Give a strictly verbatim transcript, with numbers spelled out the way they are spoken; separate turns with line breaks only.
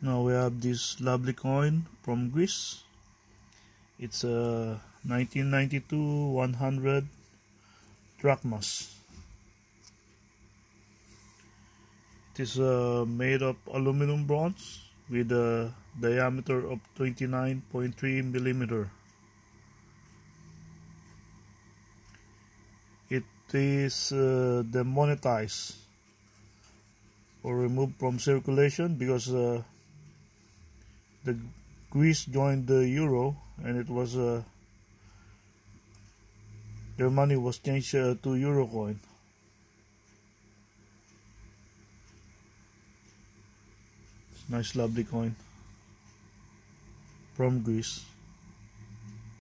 Now we have this lovely coin from Greece. It's a nineteen ninety-two one hundred drachmas. It is uh, made of aluminum bronze with a diameter of twenty-nine point three millimeter. It is uh, demonetized or removed from circulation because uh, the Greece joined the euro, and it was uh, their money was changed uh, to euro coin. Nice lovely coin from Greece.